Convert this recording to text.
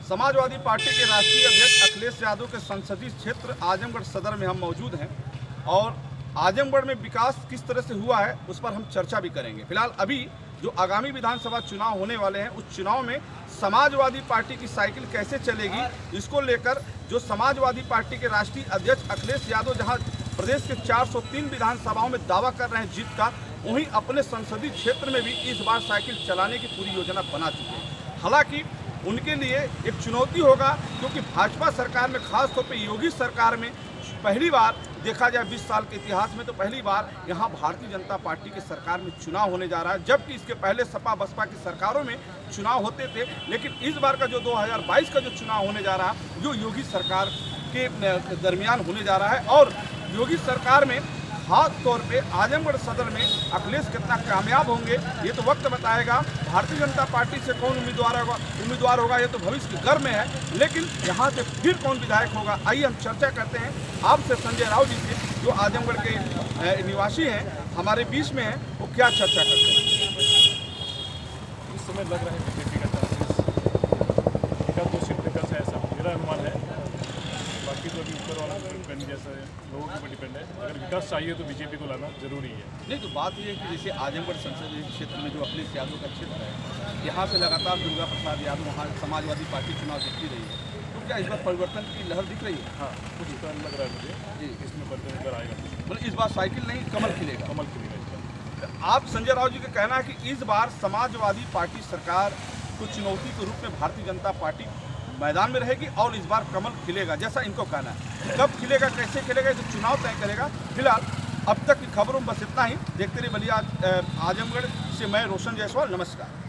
Samajwadi party के राष्ट्रीय अध्यक्ष अखिलेश यादव के संसदीय क्षेत्र आजमगढ़ सदर में हम मौजूद हैं और आजमगढ़ में विकास किस तरह से हुआ है उस पर हम चर्चा भी करेंगे। फिलहाल अभी जो आगामी विधानसभा चुनाव होने वाले हैं उस चुनाव में समाजवादी पार्टी की साइकिल कैसे चलेगी, इसको लेकर जो समाजवादी पार्टी के राष्ट्रीय अध्यक्ष अखिलेश यादव जहां प्रदेश के 403 विधानसभाओं में दावा कर रहे हैं जीत का, वहीं अपने संसदीय क्षेत्र में भी इस बार साइकिल चलाने की पूरी योजना बना चुके हैं। हालांकि उनके लिए एक चुनौती होगा क्योंकि भाजपा सरकार में, खासतौर पर योगी सरकार में पहली बार देखा जाए 20 साल के इतिहास में तो पहली बार यहाँ भारतीय जनता पार्टी की सरकार में चुनाव होने जा रहा है, जबकि इसके पहले सपा बसपा की सरकारों में चुनाव होते थे। लेकिन इस बार का जो 2022 का जो चुनाव होने जा रहा है जो योगी सरकार के दरमियान होने जा रहा है और योगी सरकार में खास तौर पे आजमगढ़ सदर में अखिलेश कितना कामयाब होंगे ये तो वक्त बताएगा। भारतीय जनता पार्टी से कौन उम्मीदवार होगा ये तो भविष्य के गर्भ में है, लेकिन यहाँ से फिर कौन विधायक होगा, आइए हम चर्चा करते हैं आपसे संजय राव जी से जो आजमगढ़ के निवासी हैं, हमारे बीच में हैं, वो क्या चर्चा करते हैं। इस समय लग रहा है बीजेपी का चांसेस एक दो सीट निकल से ऐसा मेरा अनुमान है, बाकी तो अभी ऊपर वाला डिपेंड जैसे लोगों के ऊपर डिपेंड है। अगर विकास चाहिए तो बीजेपी को लाना जरूरी है। नहीं तो बात ये है कि जैसे आजमगढ़ संसदीय क्षेत्र में जो अखिलेश यादव का क्षेत्र है, यहाँ से लगातार दुर्गा प्रसाद यादव वहाँ समाजवादी पार्टी चुनाव जीतती रही है, तो क्या इस बार परिवर्तन की लहर दिख रही है? हाँ, कुछ तो लग रहा है मुझे जी, इसमें परिवर्तन आएगा। मतलब इस बार साइकिल नहीं कमल खिलेगा। कमल खिलेगा। आप संजय राव जी का कहना है कि इस बार समाजवादी पार्टी सरकार को चुनौती के रूप में भारतीय जनता पार्टी मैदान में रहेगी और इस बार कमल खिलेगा, जैसा इनको कहना है। कब खिलेगा, कैसे खिलेगा, तो चुनाव तय करेगा। फिलहाल अब तक की खबरों में बस इतना ही। देखते रहिए बलिया आजमगढ़ से मैं रोशन जायसवाल, नमस्कार।